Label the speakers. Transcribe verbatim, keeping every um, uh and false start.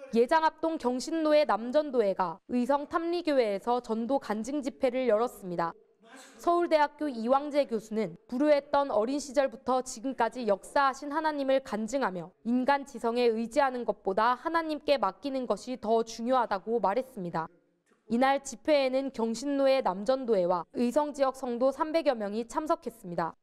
Speaker 1: 예장합동 경신로의 남전도회가 의성 탐리교회에서 전도 간증 집회를 열었습니다. 서울대학교 이왕재 교수는 불우했던 어린 시절부터 지금까지 역사하신 하나님을 간증하며 인간 지성에 의지하는 것보다 하나님께 맡기는 것이 더 중요하다고 말했습니다. 이날 집회에는 경신로의 남전도회와 의성 지역 성도 삼백여 명이 참석했습니다.